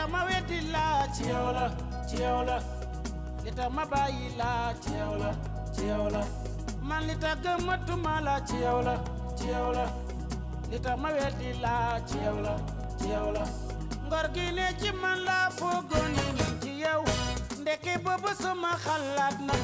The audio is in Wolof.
tax ma weddi la ci yow la ci yow la li tax ma bàyyi la ci yow la ci yow la man li tax gëmatuma la ci yow la ci yow la li tax ma weddi la ci yow la ci yow la ngor gi ne ci man la foogoon ni ci yow ndeke boobu sama xalaat na